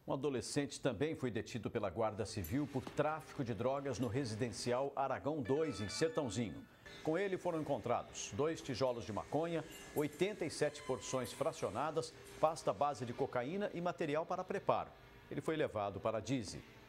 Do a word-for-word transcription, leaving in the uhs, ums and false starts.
Um adolescente também foi detido pela Guarda Civil por tráfico de drogas no residencial Aragão dois, em Sertãozinho. Com ele foram encontrados dois tijolos de maconha, oitenta e sete porções fracionadas, pasta base de cocaína e material para preparo. Ele foi levado para a D I S E.